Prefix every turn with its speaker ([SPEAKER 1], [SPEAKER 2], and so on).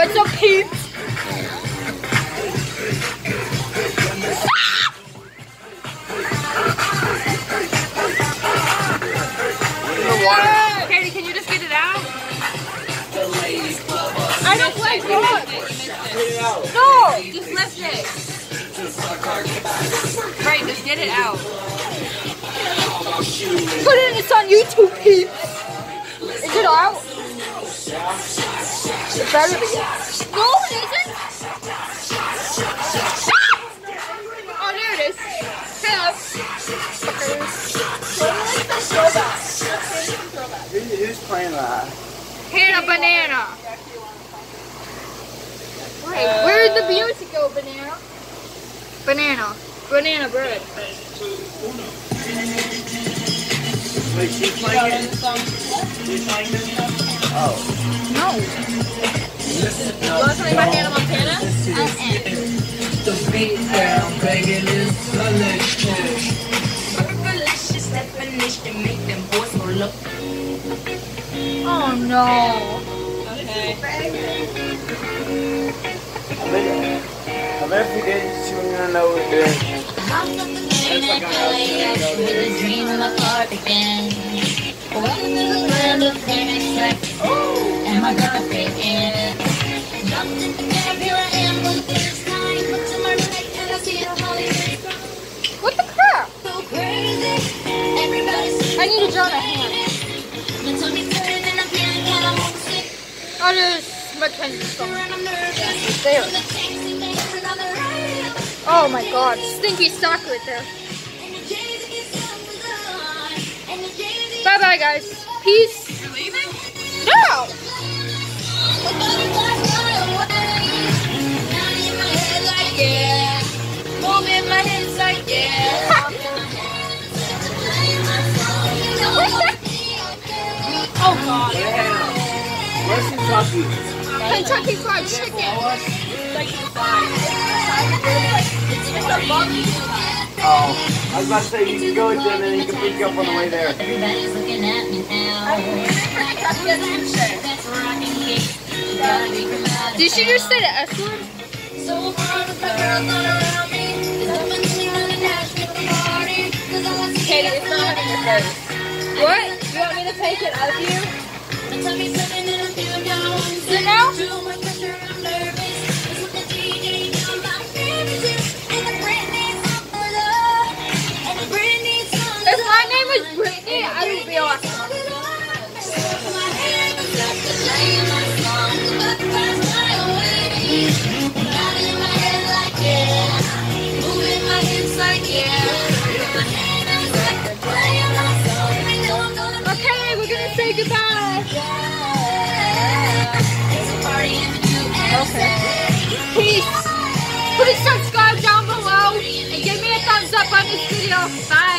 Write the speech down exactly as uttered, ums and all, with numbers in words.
[SPEAKER 1] What's up, peeps?
[SPEAKER 2] Katie, can you just get it out?
[SPEAKER 1] I don't like dogs. No!
[SPEAKER 2] Just lift it. Right, just get it out.
[SPEAKER 1] Put it in, it's on YouTube, peeps. Is it out? It better be. No, it isn't. Oh, there it is. Hello.
[SPEAKER 3] Who's playing that?
[SPEAKER 1] Hannah Banana. Right, where did the music go, Banana? Banana. Banana bread.
[SPEAKER 3] Wait, she's playing it? She's playing this stuff? Oh.
[SPEAKER 1] No.
[SPEAKER 2] You want something by Hannah Montana?
[SPEAKER 4] The beat down, begging is delicious.
[SPEAKER 5] Delicious definition, make them boys go look.
[SPEAKER 1] Oh no.
[SPEAKER 2] Okay.
[SPEAKER 3] I bet, I bet if we did, she wouldn't gonna know what we're doing.
[SPEAKER 5] I'm not the man that plays with a dream of a heart again. Welcome to the world of Phoenix Track. And my girlfriend in. Jumped in the cab, here I am for the first time. Look to my right and I see a Hollywood.
[SPEAKER 1] What the crap?
[SPEAKER 5] So crazy. Everybody's
[SPEAKER 1] I need to draw my hand.
[SPEAKER 5] the tummy turning and I'm feeling kind of homesick.
[SPEAKER 1] Oh, there's Mackenzie's song.
[SPEAKER 5] And I'm nervous.
[SPEAKER 1] There.
[SPEAKER 5] The taxi man is on the right.
[SPEAKER 1] Oh my god. Stinky sock right there. Bye bye, guys. Peace.
[SPEAKER 2] You're leaving?
[SPEAKER 1] No!
[SPEAKER 2] Oh god.
[SPEAKER 3] Where's Kentucky?
[SPEAKER 1] Kentucky Fried Chicken.
[SPEAKER 3] Oh, I was about to say you can go with them and you can pick you up on the way there.
[SPEAKER 5] Everybody's looking at me now. That's where I can get. You gotta be proud.
[SPEAKER 1] Did she just say the S word?
[SPEAKER 5] So far with my girls all around me. Cause I'm really running Nashville the party. Cause all I see
[SPEAKER 2] Katie,
[SPEAKER 5] is
[SPEAKER 2] it's not having your face.
[SPEAKER 1] What?
[SPEAKER 2] You want me to take it of you?
[SPEAKER 5] my tummy turning and I'm feeling down.
[SPEAKER 1] Sit now?
[SPEAKER 5] Too much pressure, I'm nervous. It's with the D J down my favorite. And the Britney song for love. And the Britney song for
[SPEAKER 1] If my name was Brittany, I would be awesome. Okay, we're gonna say goodbye. Okay. Peace. Please subscribe down below and give me a thumbs up on this video. Bye.